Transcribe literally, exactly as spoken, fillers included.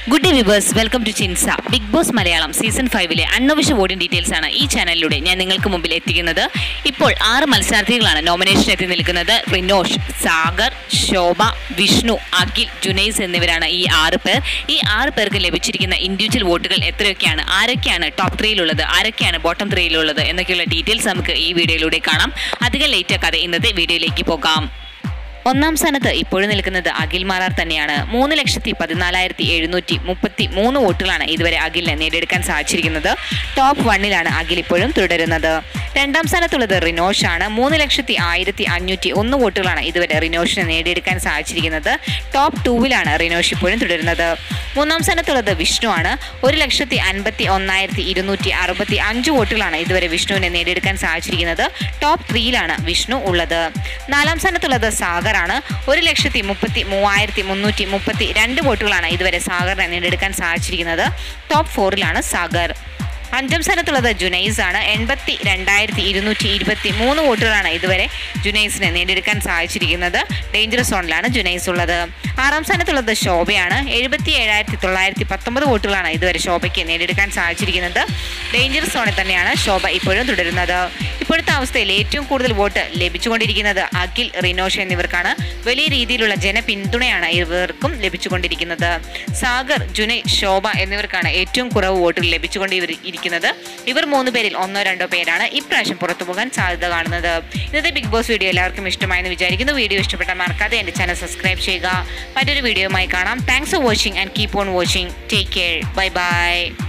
Good day viewers, welcome to Chinsa. Bigg Boss Malayalam season five le unofficial voting details ആണ് ഈ ചാനലിലൂടെ ഞാൻ നിങ്ങൾക്ക് മുമ്പിൽ എത്തിക്കുന്നത്. ഇപ്പോൾ ആറ് മത്സരാർത്ഥികളാണ് നോമിനേഷൻ എത്തി നിൽക്കുന്നത്. റിനോഷ്, സാഗർ, ശോഭ, വിഷ്ണു, അഖിൽ, ജുനൈസ് എന്നിവരാണ് ഈ ആറ് പേർ. ഈ ആറ് പേർക്ക് ലഭിച്ചിരിക്കുന്ന ഇൻഡിവിജ്വൽ വോട്ടുകൾ എത്രയൊക്കെയാണ്, ആരൊക്കെയാണ് ടോപ്പ് ത്രീയിലുള്ളത്, ആരൊക്കെയാണ് ബോട്ടം ത്രീയിലുള്ളത് എന്നൊക്കെയുള്ള ഡീറ്റെയിൽസ് നമുക്ക് ഈ വീഡിയോയിലൂടെ കാണാം. അധികം ലേറ്റ് ആക്കാതെ ഇന്നത്തെ വീഡിയോയിലേക്ക് പോകാം. ഒന്നാം സ്ഥാനത്ത് ഇപ്പോഴും നിൽക്കുന്നത് അഖിൽ മറാർ തന്നെയാണ്. മൂന്ന് ലക്ഷത്തി പതിനാലായിരത്തി എഴുന്നൂറ്റി മുപ്പത്തി മൂന്ന് വോട്ടുകളാണ് ഇതുവരെ അഖിലിനെ നേടിയെടുക്കാൻ സാധിച്ചിരിക്കുന്നത്. ടോപ്പ് വണ്ണിലാണ് അഖിൽ ഇപ്പോഴും തുടരുന്നത്. രണ്ടാം സ്ഥാനത്തുള്ളത് റിനോഷ് ആണ്. മൂന്ന് ലക്ഷത്തി ആയിരത്തി അഞ്ഞൂറ്റി ഒന്ന് വോട്ടുകളാണ് ഇതുവരെ റിനോഷിനെ നേടിയെടുക്കാൻ സാധിച്ചിരിക്കുന്നത്. ടോപ്പ് ടൂവിലാണ് റിനോഷ് ഇപ്പോഴും തുടരുന്നത്. മൂന്നാം സ്ഥാനത്തുള്ളത് വിഷ്ണു ആണ്. ഒരു ലക്ഷത്തി അൻപത്തി ഒന്നായിരത്തി ഇരുന്നൂറ്റി അറുപത്തി അഞ്ച് വോട്ടുകളാണ് ഇതുവരെ വിഷ്ണുവിനെ നേടിയെടുക്കാൻ സാധിച്ചിരിക്കുന്നത്. ടോപ്പ് ത്രീയിലാണ് വിഷ്ണു ഉള്ളത്. നാലാം സ്ഥാനത്തുള്ളത് സാഗർ ആണ്. ഒരു ലക്ഷത്തി മുപ്പത്തി മൂവായിരത്തി മുന്നൂറ്റി മുപ്പത്തി രണ്ട് വോട്ടുകളാണ് ഇതുവരെ സാഗറിനെ നേടിയെടുക്കാൻ സാധിച്ചിരിക്കുന്നത്. ടോപ്പ് ഫോറിലാണ് സാഗർ. അഞ്ചാം സ്ഥാനത്തുള്ളത് ജുനൈസ് ആണ്. എൺപത്തി രണ്ടായിരത്തി ഇരുന്നൂറ്റി ഇരുപത്തി മൂന്ന് വോട്ടുകളാണ് ഇതുവരെ ജുനൈസിനെ നേടിയെടുക്കാൻ സാധിച്ചിരിക്കുന്നത്. ഡേഞ്ചറസ് സോണിലാണ് ജുനൈസ് ഉള്ളത്. ആറാം സ്ഥാനത്തുള്ളത് ശോഭയാണ്. എഴുപത്തി ഏഴായിരത്തി തൊള്ളായിരത്തി പത്തൊമ്പത് വോട്ടുകളാണ് ഇതുവരെ ശോഭയ്ക്ക് നേടിയെടുക്കാൻ സാധിച്ചിരിക്കുന്നത്. ഡേഞ്ചറസ് സോണിൽ തന്നെയാണ് ശോഭ ഇപ്പോഴും തുടരുന്നത്. ഇപ്പോഴത്തെ അവസ്ഥയിൽ ഏറ്റവും കൂടുതൽ വോട്ട് ലഭിച്ചുകൊണ്ടിരിക്കുന്നത് അഖിൽ, റിനോഷ് എന്നിവർക്കാണ്. വലിയ രീതിയിലുള്ള ജനപിന്തുണയാണ് ഇവർക്കും ലഭിച്ചുകൊണ്ടിരിക്കുന്നത്. സാഗർ, ജുനൈ, ശോഭ എന്നിവർക്കാണ് ഏറ്റവും കുറവ് വോട്ടുകൾ ലഭിച്ചുകൊണ്ടിരിക്കുന്നത്. ഇവർ മൂന്ന് പേരിൽ ഒന്നോ രണ്ടോ പേരാണ് ഇപ്രാവശ്യം പുറത്തു പോകാൻ സാധ്യത കാണുന്നത്. ഇന്നത്തെ ബിഗ് ബോസ് വീഡിയോ എല്ലാവർക്കും ഇഷ്ടമായെന്ന് വിചാരിക്കുന്നു. വീഡിയോ ഇഷ്ടപ്പെട്ടാൽ മറക്കാതെ എൻ്റെ ചാനൽ സബ്സ്ക്രൈബ് ചെയ്യുക. മറ്റൊരു വീഡിയോയുമായി കാണാം. Thanks for watching and keep on watching. Take care. Bye by.